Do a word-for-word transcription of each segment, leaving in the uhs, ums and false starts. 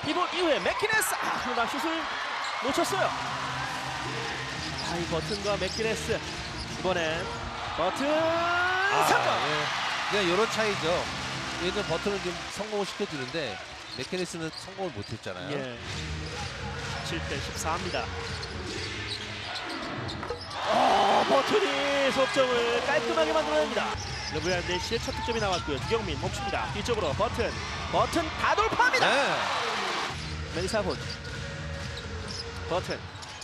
피봇 이후에 맥키네스. 아, 그러나 슛을 놓쳤어요. 아, 이 버튼과 맥키네스. 이번엔 버튼 아, 삼 점. 예. 그냥 이런 차이죠. 얘는 버튼을 좀 성공을 시켜주는데 맥케니스는 성공을 못했잖아요. 예. 칠 대 십사입니다. 어, 버튼이 석점을 깔끔하게 만들어냅니다. 르브란 내시의 첫 득점이 나왔고요. 두경민 멈춥니다. 뒤쪽으로 버튼. 버튼 다 돌파합니다. 네. 맹사훈. 버튼.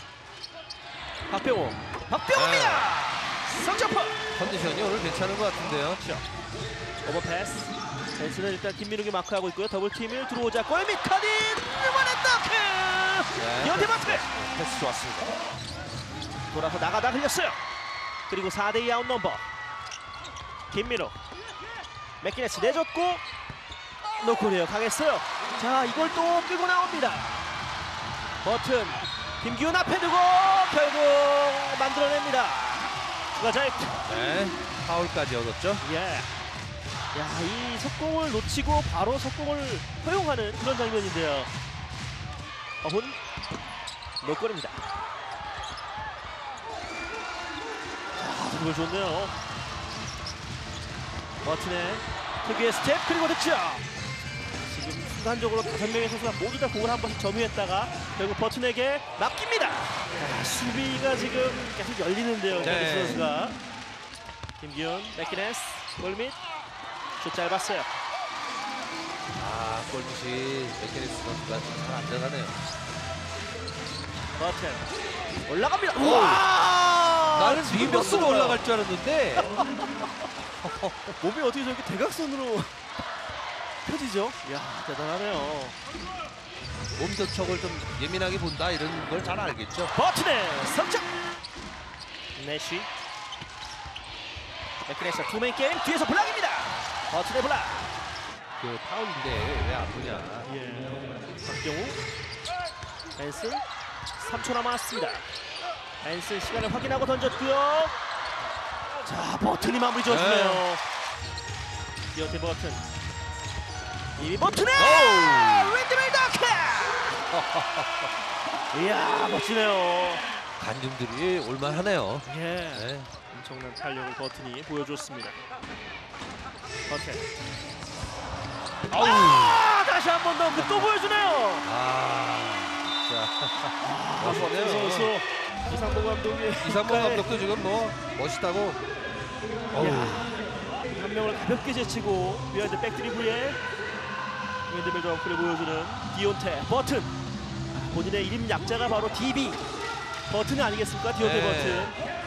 박병호. 박병호입니다. 네. 석점포. 컨디션이 오늘 괜찮은 것 같은데요. 그렇죠. 오버패스. 벤스는 일단 김민욱이 마크하고 있고요. 더블팀을 들어오자 골밑 커딘. 이번엔 더크. 네. 연태 버튼. 패스 좋았습니다. 돌아서 나가다 흘렸어요. 그리고 사 대 이 아웃 넘버. 김민욱. 맥기네스 내줬고 노코리어 강했어요. 자, 이걸 또 끌고 나옵니다. 버튼. 김기훈 앞에 두고 결국 만들어냅니다. 추가 자유. 네. 파울까지 얻었죠. 예. 야, 이 속공을 놓치고 바로 속공을 허용하는 그런 장면인데요. 어훈. 노골입니다. 아, 정말 좋네요. 버튼의 특유의 스텝 그리고 득점. 지금 순간적으로 다섯 명의 선수가 모두 다 공을 한 번씩 점유했다가 결국 버튼에게 맡깁니다. 자, 수비가 지금 계속 열리는데요. 네. 선수가. 김기훈, 맥기네스, 골밑. 슛 짧았어요. 아, 골밑이 맥케니스 선수가 잘 안 들어가네요. 버튼 올라갑니다. 오! 우와! 나는 지금 리버스로 몇 올라갈 줄 알았는데 몸이 어떻게 저렇게 대각선으로 펴지죠? 이야, 대단하네요. 몸 접촉을 좀 예민하게 본다 이런 걸 잘 알겠죠. 버튼의 석점. 내쉬. 맥키네스 투맨 게임 뒤에서 블락입니다. 버튼의 블락. 그 파울인데 왜 안 보냐. 예. 박경우. 앤슨. 삼 초 남았습니다. 앤슨 시간을 확인하고 던졌고요. 자, 버튼이 마무리 지어주네요. 디오테 버튼. 이 버튼의 윈드밀 더크. 이야, 멋지네요. 간중들이 올만하네요. 예. 네. 엄청난 탄력을 버튼이 보여줬습니다. 버튼. 아우. 아, 다시 한 번 더 그 또 보여주네요. 아, 진짜 아, 버튼 멋있네요. 선수. 이상봉 감독이 이상범 감독도 지금 뭐 멋있다고. 어우. 한 명을 가볍게 제치고 비하인드 백드리블에 윈드밀 더크를 보여주는 디온테 버튼. 본인의 이름 약자가 바로 디비 버튼이 아니겠습니까? 디온테 네. 버튼.